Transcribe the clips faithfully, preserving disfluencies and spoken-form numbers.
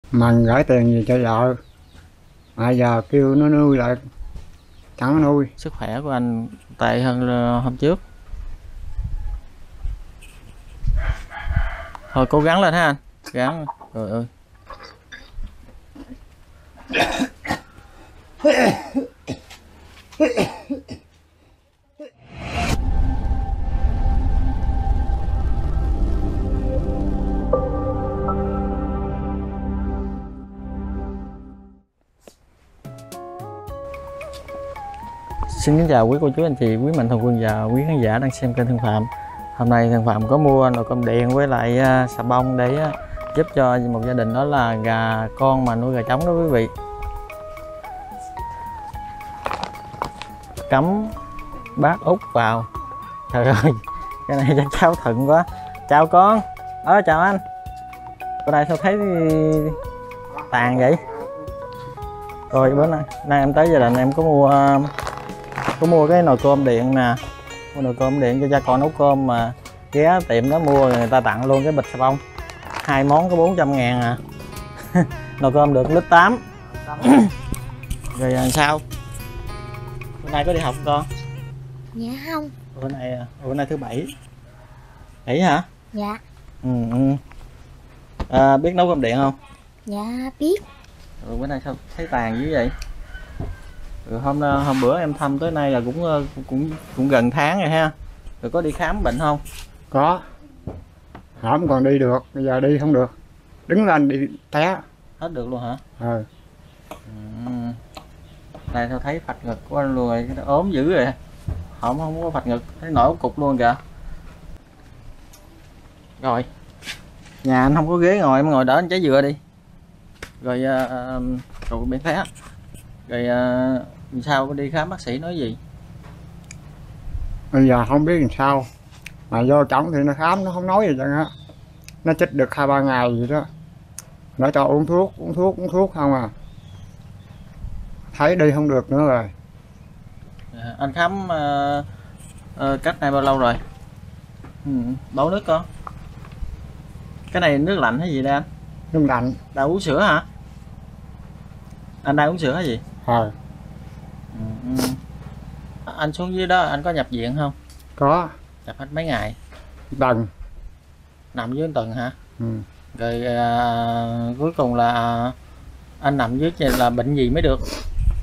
Mình gửi tiền gì cho vợ mà giờ kêu nó nuôi lại chẳng có nuôi. Sức khỏe của anh tệ hơn hôm trước. Thôi cố gắng lên ha anh. Gắng. Trời ơi. Xin kính chào quý cô chú anh chị, quý mạnh thường quân và quý khán giả đang xem kênh Thân Phạm. Hôm nay Thân Phạm có mua nồi cơm điện với lại xà bông để giúp cho một gia đình, đó là gà con mà nuôi gà trống đó quý vị. Cắm bát út vào. Trời ơi, cái này cho cháu thận quá. Chào con. Ờ chào anh. Bữa nay sao thấy tàn vậy? Rồi bữa nay, nay em tới gia đình em có mua có mua cái nồi cơm điện nè, mua nồi cơm điện cho cha con nấu cơm, mà ghé tiệm đó mua người ta tặng luôn cái bịch xà bông, hai món có bốn trăm ngàn à. Nồi cơm được lít tám. Rồi làm sao bữa nay có đi học không con? Dạ không. Bữa nay bữa nay thứ bảy. Bảy hả? Dạ. Ừ, ừ. À, biết nấu cơm điện không? Dạ biết. Rồi bữa nay sao thấy tàn dữ vậy? Rồi hôm hôm bữa em thăm tới nay là cũng cũng cũng gần tháng rồi ha. Rồi có đi khám bệnh không? Có. Hổm còn đi được, bây giờ đi không được. Đứng lên đi té. Hết được luôn hả? Ừ. Ừ. Đây sao thấy phạch ngực của anh luôn rồi, cái ốm dữ rồi. Không không có phạch ngực, thấy nổi cục luôn kìa. Rồi. Nhà anh không có ghế ngồi, em ngồi đỡ anh trái dừa đi. Rồi uh, rồi bên té. Rồi uh, sao có đi khám bác sĩ nói gì? Bây giờ không biết làm sao. Mà vô chồng thì nó khám nó không nói gì chẳng á. Nó chích được hai ba ngày gì đó. Nó cho uống thuốc, uống thuốc, uống thuốc không à. Thấy đi không được nữa rồi. À, anh khám uh, uh, cách này bao lâu rồi? Ừ, bấu nước con. Cái này nước lạnh hay gì đây anh? Nước lạnh. Đang uống sữa hả? Anh đang uống sữa hay gì? Rồi. Ừ, ừ. Anh xuống dưới đó anh có nhập viện không? Có. Nhập hết mấy ngày? Tuần. Nằm dưới tuần hả? Ừ. Rồi à, cuối cùng là anh nằm dưới là bệnh gì mới được?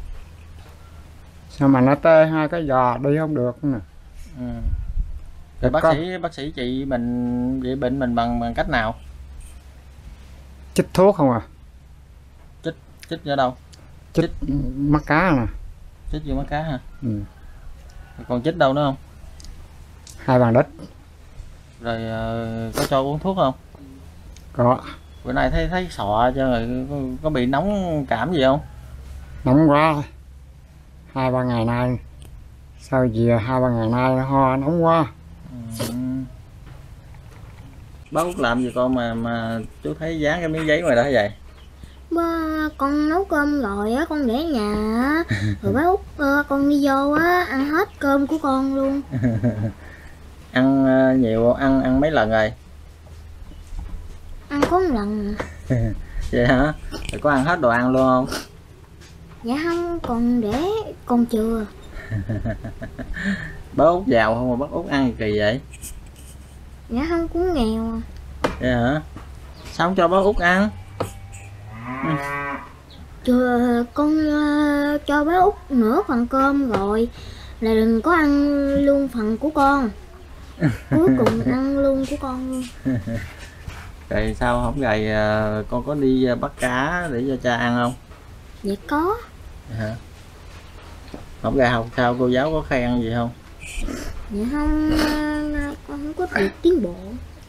Sao mà nó tê hai cái giò đi không được nè. Ừ. Rồi bác có. sĩ bác sĩ trị mình trị bệnh mình bằng bằng cách nào? Chích thuốc không à. Chích chích ở đâu? Chích, chích mắt cá nè. Chích vô mắt cá hả? Ừ. Rồi còn chích đâu nữa không? Hai bàn đít. Rồi uh, có cho uống thuốc không? Có. Bữa nay thấy thấy sọ cho người có, có bị nóng cảm gì không? Nóng quá. Hai ba ngày nay. Sao gì hai ba ngày nay ho nóng quá. Ừ. Bác Út làm gì con mà mà chú thấy dán cái miếng giấy ngoài đó vậy? Ba, con nấu cơm rồi á, con để ở nhà á. Rồi bác Út uh, con đi vô á, ăn hết cơm của con luôn. Ăn uh, nhiều, ăn ăn mấy lần rồi? Ăn có một lần. Vậy hả? Rồi có ăn hết đồ ăn luôn không? Dạ không, còn để còn chừa. Bác Út giàu không mà bác Út ăn kỳ vậy? Dạ không, cũng nghèo à. Vậy hả? Sao không cho bác Út ăn? Ừ. Chừa, con uh, cho bác Út nửa phần cơm rồi là đừng có ăn luôn phần của con. Cuối cùng ăn luôn của con luôn. Rồi sao không gầy, con có đi bắt cá để cho cha ăn không? Dạ có. Hả? Không gầy học sao cô giáo có khen gì không? Dạ không, con không có được tiến bộ.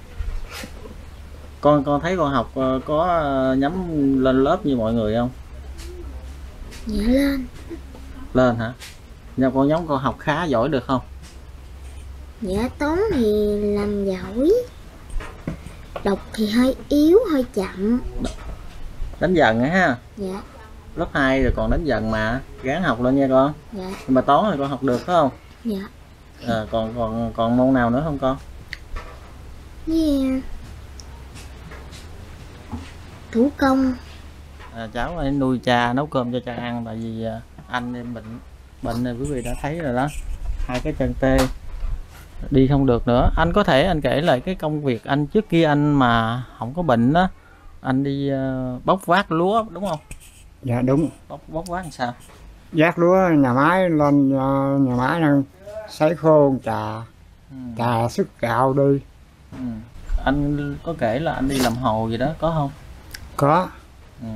Con con thấy con học có nhắm lên lớp như mọi người không? Dạ lên. Lên hả? Nhưng con giống con học khá giỏi được không? Dạ toán thì làm giỏi. Đọc thì hơi yếu, hơi chậm. Đánh dần á ha. Dạ. Lớp hai rồi còn đánh dần mà, ráng học lên nha con. Dạ. Nhưng mà toán thì con học được phải không? Dạ. À, còn còn còn môn nào nữa không con? Yeah. Thủ công. à, cháu phải nuôi cha, nấu cơm cho cha ăn, tại vì à, anh em bệnh bệnh này quý vị đã thấy rồi đó, hai cái chân tê đi không được nữa. Anh có thể anh kể lại cái công việc anh trước kia anh mà không có bệnh đó, anh đi uh, bóc vác lúa đúng không? Dạ đúng. Bóc bóc vác làm sao? Vác lúa nhà máy lên uh, nhà máy nè, sấy khô trà, Ừ. trà sức gạo đi. Ừ. Anh có kể là anh đi làm hồ gì đó có không? Có. Ừ.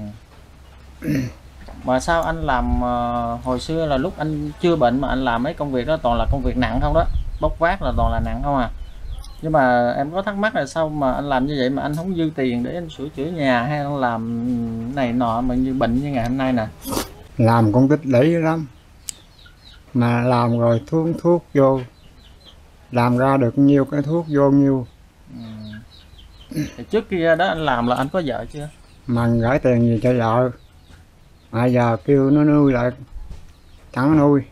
Mà sao anh làm uh, hồi xưa là lúc anh chưa bệnh mà anh làm mấy công việc đó toàn là công việc nặng không đó, bóc vác là toàn là nặng không à. Nhưng mà em có thắc mắc là sao mà anh làm như vậy mà anh không dư tiền để anh sửa chữa nhà hay anh làm này nọ mà như bệnh như ngày hôm nay nè? Làm cũng tích lũy lắm, mà làm rồi thuốc thuốc vô, làm ra được nhiêu cái thuốc vô nhiêu. Ừ. Thì trước kia đó anh làm là anh có vợ chưa? Mà gửi tiền gì cho vợ, mà giờ kêu nó nuôi lại chẳng nuôi.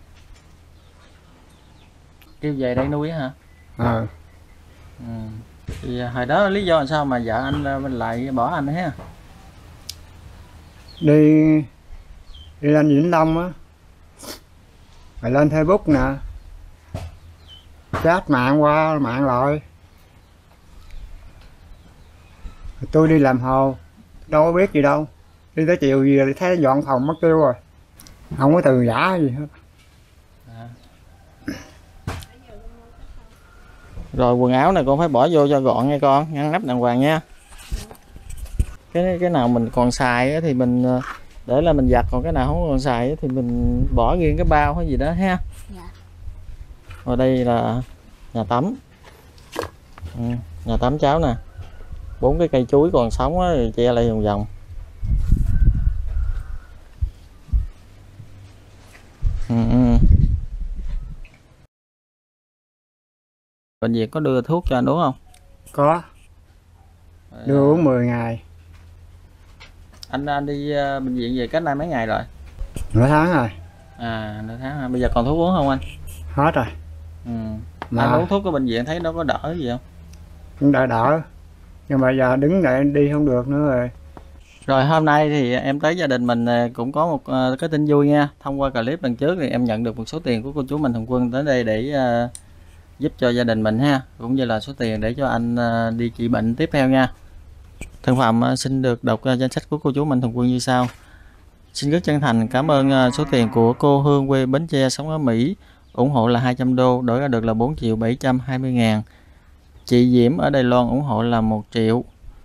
Kêu về đây nuôi hả? Ờ. Ừ. Thì hồi đó lý do là sao mà vợ anh lại bỏ anh ha? đi đi lên Vĩnh Long á, rồi lên Facebook nè, chat mạng qua mạng lại. Rồi tôi đi làm hồ, đâu có biết gì đâu, đi tới chiều gì thì thấy dọn phòng mất tiêu rồi, không có từ giả gì hết. À. Rồi quần áo này con phải bỏ vô cho gọn nha con, ngăn nắp đàng hoàng nha. Cái cái nào mình còn xài thì mình để là mình giặt, còn cái nào không còn xài thì mình bỏ riêng cái bao hay gì đó ha. Dạ. Ở đây là nhà tắm. Ừ, nhà tắm cháu nè, bốn cái cây chuối còn sống á, thì che lại vòng vòng. Ừ, ừ. Bệnh viện có đưa thuốc cho anh uống không? Có, đưa uống mười ngày. Anh anh đi uh, bệnh viện về cách nay mấy ngày rồi? Nửa tháng rồi. À, nửa tháng rồi. Bây giờ còn thuốc uống không anh? Hết rồi. Ừ. Mà Anh uống thuốc của bệnh viện thấy nó có đỡ gì không? cũng đỡ đỡ, nhưng mà giờ đứng lại đi không được nữa rồi. Rồi hôm nay thì em tới gia đình mình cũng có một uh, cái tin vui nha. Thông qua clip lần trước thì em nhận được một số tiền của cô chú Mạnh Thường Quân tới đây để uh, giúp cho gia đình mình ha, cũng như là số tiền để cho anh uh, đi trị bệnh tiếp theo nha. Thân Phạm uh, xin được đọc uh, danh sách của cô chú Mạnh Thường Quân như sau. Xin rất chân thành cảm ơn uh, số tiền của cô Hương quê Bến Tre sống ở Mỹ ủng hộ là hai trăm đô, đổi ra được là bốn triệu bảy trăm hai mươi ngàn. Chị Diễm ở Đài Loan ủng hộ là một triệu.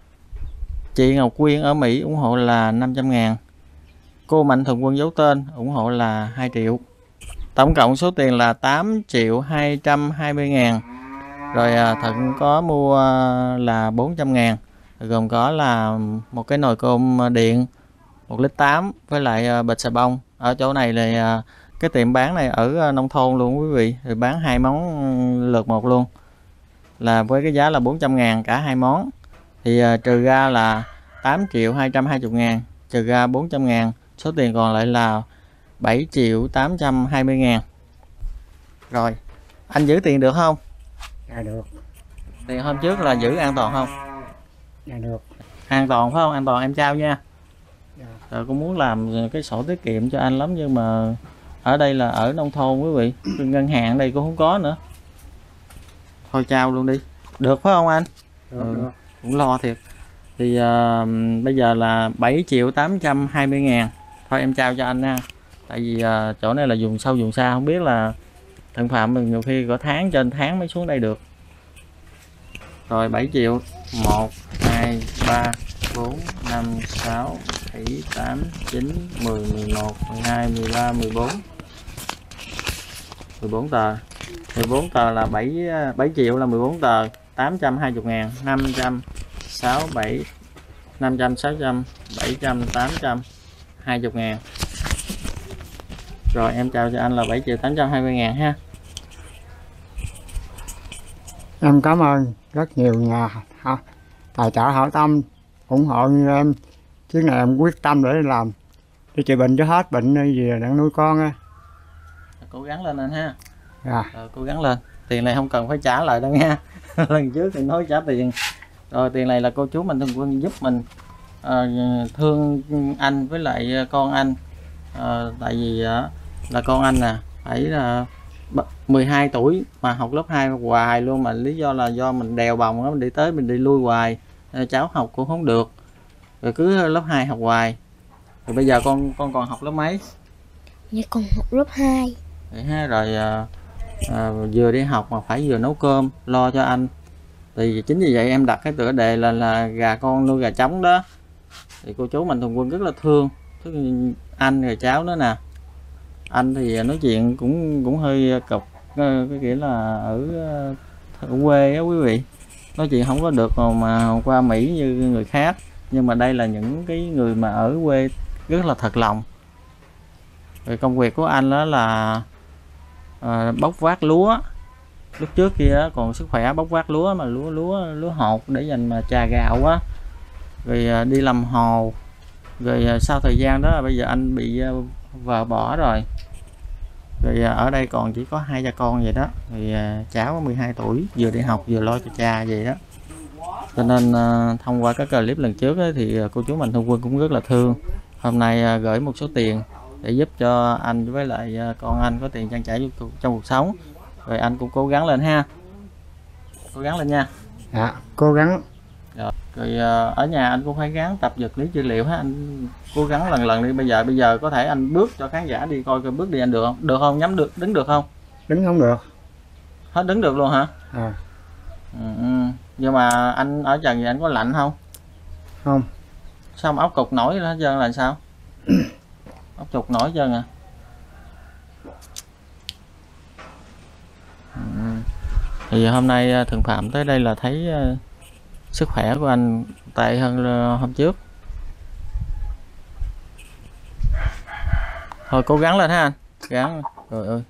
Chị Ngọc Quyên ở Mỹ ủng hộ là năm trăm ngàn. Cô Mạnh Thường Quân giấu tên ủng hộ là hai triệu. Tổng cộng số tiền là tám triệu hai trăm hai mươi ngàn. Rồi à, Thận có mua là bốn trăm ngàn, gồm có là một cái nồi cơm điện một lít tám với lại à, bịch xà bông. Ở chỗ này là à, cái tiệm bán này ở nông thôn luôn quý vị, rồi bán hai món lượt một luôn, là với cái giá là bốn trăm ngàn cả hai món. Thì à, trừ ra là tám triệu hai trăm hai mươi ngàn, trừ ra bốn trăm ngàn, số tiền còn lại là bảy triệu tám trăm hai mươi ngàn. Rồi, anh giữ tiền được không? Dạ được. Tiền hôm trước là giữ an toàn không? Dạ được. An toàn phải không? An toàn em trao nha. Dạ. Rồi cũng muốn làm cái sổ tiết kiệm cho anh lắm, nhưng mà ở đây là ở nông thôn quý vị, ngân hàng đây cũng không có nữa. Thôi trao luôn đi. Được phải không anh? Được, Ừ, được. cũng lo thiệt. Thì uh, bây giờ là bảy triệu tám trăm hai mươi ngàn. Thôi em trao cho anh nha. Tại vì uh, chỗ này là vùng sâu vùng xa, không biết là Thân Phạm mình nhiều khi có tháng trên tháng mới xuống đây được. Rồi bảy triệu. Một, hai, ba, bốn, năm, sáu, bảy, tám, chín, mười, mười một, mười hai, mười ba, mười bốn. mười bốn tờ. mười bốn tờ là bảy, bảy triệu là mười bốn tờ, tám trăm hai mươi ngàn, năm trăm, sáu, bảy, năm trăm, sáu trăm, bảy trăm, tám trăm, hai mươi ngàn. Rồi em chào cho anh là bảy triệu tám trăm hai mươi ngàn ha. Em cảm ơn rất nhiều nhà ha, tài trợ hảo tâm ủng hộ như em, chứ này em quyết tâm để làm đi trị bệnh cho hết bệnh gì đang nuôi con á. Cố gắng lên anh ha. Dạ. Rồi, cố gắng lên. Tiền này không cần phải trả lại đâu nha. Lần trước thì nói trả tiền. Rồi tiền này là cô chú Mạnh Thường Quân giúp mình ờ, thương anh với lại con anh. Ờ, tại vì ờ, là con anh nè phải là mười hai tuổi mà học lớp hai hoài luôn, mà lý do là do mình đèo bồng á, mình đi tới mình đi lui hoài, cháu học cũng không được, rồi cứ lớp hai học hoài. Rồi bây giờ con con còn học lớp mấy? Dạ con học lớp hai. Vậy ha, rồi à, à, vừa đi học mà phải vừa nấu cơm lo cho anh, thì chính vì vậy em đặt cái tựa đề là là gà con nuôi gà trống đó. Thì cô chú Mạnh Thường Quân rất là thương anh rồi cháu nữa nè. Anh thì nói chuyện cũng cũng hơi cộc, cái kiểu là ở ở quê á quý vị, nói chuyện không có được mà qua Mỹ như người khác, nhưng mà đây là những cái người mà ở quê rất là thật lòng. Rồi công việc của anh đó là à, bóc vác lúa. Lúc trước kia còn sức khỏe bóc vác lúa mà lúa lúa lúa hột để dành mà trà gạo á, rồi à, đi làm hồ. Rồi à, sau thời gian đó bây giờ anh bị à, vợ bỏ rồi, rồi à, ở đây còn chỉ có hai cha con vậy đó. Rồi à, cháu mười hai tuổi vừa đi học vừa lo cho cha vậy đó. Cho nên à, thông qua các clip lần trước ấy, thì cô chú Mạnh Thường Quân cũng rất là thương. Hôm nay à, gửi một số tiền để giúp cho anh với lại con anh có tiền trang trải trong cuộc sống. Rồi anh cũng cố gắng lên ha, cố gắng lên nha. Dạ cố gắng. Rồi, rồi ở nhà anh cũng phải gắng tập vật lý trị liệu ha, anh cố gắng lần lần đi. Bây giờ bây giờ có thể anh bước cho khán giả đi coi coi bước đi anh được không? Được không? Nhắm được, đứng được không? Đứng không được. Hết đứng được luôn hả? À. Ừ, nhưng mà anh ở trần thì anh có lạnh không? Không. Sao mà ốc cục nổi hết trơn là sao? Ốc cục nổi trơn à? Ừ. Thì hôm nay Thường Phạm tới đây là thấy uh, sức khỏe của anh tệ hơn uh, hôm trước. Thôi cố gắng lên ha anh, gắng. Trời ơi.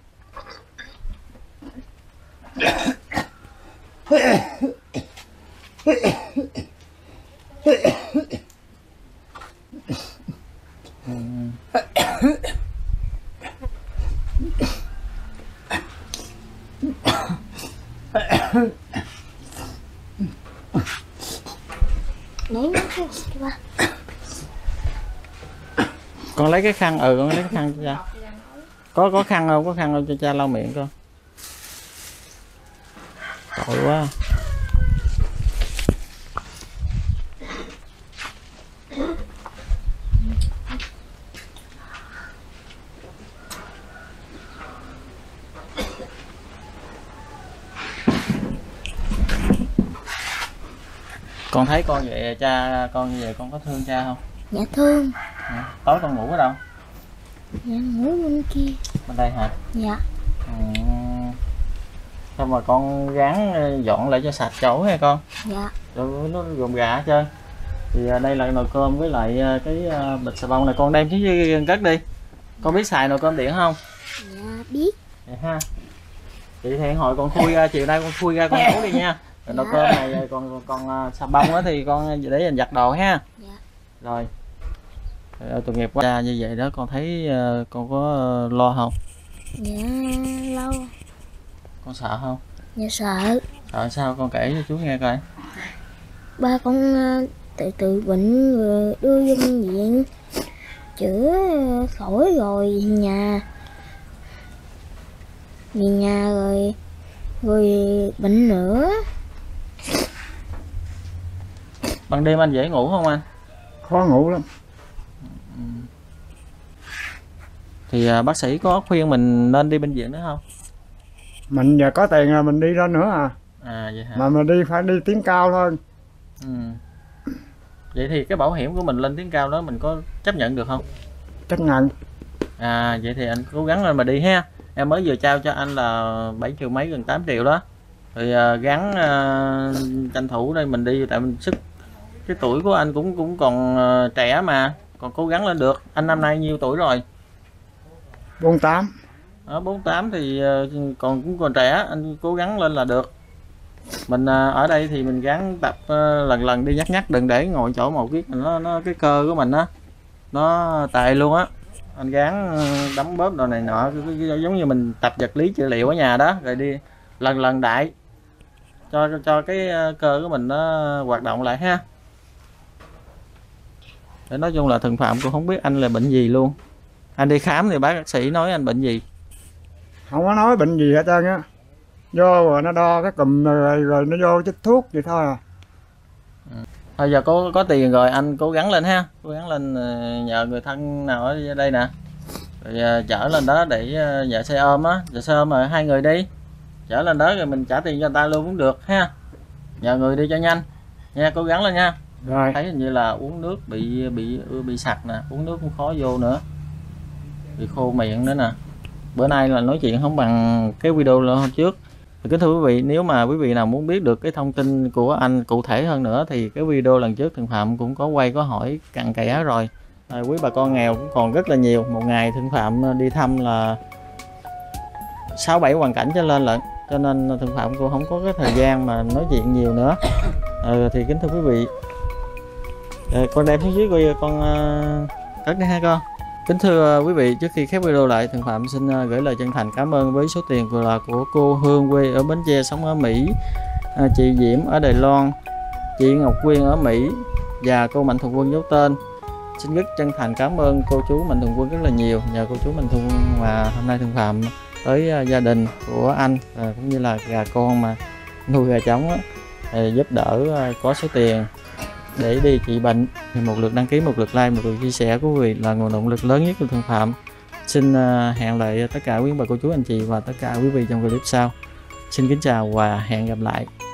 Lấy nó cái ba. Con lấy cái khăn, ừ con lấy cái khăn cho cha. Có có khăn không? Có khăn không cho cha lau miệng con. Tội quá. Con thấy con vậy cha con như vậy con có thương cha không? Dạ thương. À, tối con ngủ ở đâu? Dạ ngủ bên kia. Bên đây hả? Dạ. Ừ. Xong rồi con gắng dọn lại cho sạch chỗ nha con. Dạ. Rồi nó gồm gà hết trơn. Thì đây là nồi cơm với lại cái bịch xà bông này, con đem xuống cất đi. Con biết xài nồi cơm điện không? Dạ biết. Vậy ha. Chị thì hồi con khui ra, chiều nay con khui ra con nấu đi nha. Rồi nồi cơm này còn còn xà bông đó thì con để dành giặt đồ ha. Dạ. Rồi. Rồi tội nghiệp quá như vậy đó, con thấy con có lo không? Dạ lâu. Con sợ không? Dạ sợ. Sợ sao con kể cho chú nghe coi. Ba con từ từ bệnh rồi đưa vô bệnh viện chữa khỏi rồi về nhà. Về nhà rồi rồi bệnh nữa. Ban đêm anh dễ ngủ không anh? Khó ngủ lắm. Thì à, bác sĩ có khuyên mình nên đi bệnh viện nữa không? Mình giờ có tiền là mình đi ra nữa à. À vậy hả? Mà mình đi phải đi tiếng cao thôi. Ừ. Vậy thì cái bảo hiểm của mình lên tiếng cao đó mình có chấp nhận được không? Chấp nhận. À vậy thì anh cố gắng lên mà đi ha. Em mới vừa trao cho anh là bảy triệu mấy, gần tám triệu đó. Rồi à, gắng à, tranh thủ đây mình đi, tại mình sức cái tuổi của anh cũng cũng còn à, trẻ mà, còn cố gắng lên được. Anh năm nay nhiêu tuổi rồi? bốn mươi tám. Ở bốn mươi tám thì uh, còn cũng còn trẻ, anh cố gắng lên là được. Mình uh, ở đây thì mình gắng tập uh, lần lần đi nhắc nhắc, đừng để ngồi chỗ một cái nó nó cái cơ của mình á nó tệ luôn á. Anh gắng uh, đấm bóp đồ này nọ, giống như mình tập vật lý trị liệu ở nhà đó, rồi đi lần lần đại cho cho cái uh, cơ của mình nó hoạt động lại ha. Thì nói chung là Thuận Phạm cũng không biết anh là bệnh gì luôn. Anh đi khám thì bác sĩ nói anh bệnh gì? Không có nói bệnh gì hết trơn á, vô rồi nó đo cái cùm rồi, rồi nó vô chích thuốc vậy thôi à. Bây giờ có có tiền rồi anh cố gắng lên ha, cố gắng lên nhờ người thân nào ở đây nè, rồi chở lên đó để nhờ xe ôm á, giờ xe ôm rồi hai người đi, chở lên đó rồi mình trả tiền cho người ta luôn cũng được ha, nhờ người đi cho nhanh nha, cố gắng lên nha. Rồi Thấy hình như là uống nước bị bị bị sặc nè, uống nước cũng khó vô nữa, bị khô miệng nữa nè. Bữa nay là nói chuyện không bằng cái video hôm trước. Kính thưa quý vị, nếu mà quý vị nào muốn biết được cái thông tin của anh cụ thể hơn nữa thì cái video lần trước Thuận Phạm cũng có quay có hỏi cặn kẽ rồi. À, quý bà con nghèo cũng còn rất là nhiều. Một ngày Thuận Phạm đi thăm là sáu bảy hoàn cảnh trở lên lận, cho nên Thuận Phạm cũng không có cái thời gian mà nói chuyện nhiều nữa. À, thì kính thưa quý vị, à, con đem xuống dưới coi con uh, cất đi ha con. Kính thưa quý vị, trước khi khép video lại, Thuận Phạm xin gửi lời chân thành cảm ơn với số tiền của là của cô Hương quê ở Bến Tre sống ở Mỹ, chị Diễm ở Đài Loan, chị Ngọc Quyên ở Mỹ và cô Mạnh Thường Quân giấu tên. Xin rất chân thành cảm ơn cô chú Mạnh Thường Quân rất là nhiều, nhờ cô chú Mạnh Thường Quân mà hôm nay Thuận Phạm tới gia đình của anh cũng như là gà con mà nuôi gà trống á, giúp đỡ có số tiền để đi trị bệnh. Thì một lượt đăng ký, một lượt like, một lượt chia sẻ của quý vị là nguồn động lực lớn nhất của Thuận Phạm. Xin hẹn lại tất cả quý bà cô chú anh chị và tất cả quý vị trong clip sau. Xin kính chào và hẹn gặp lại.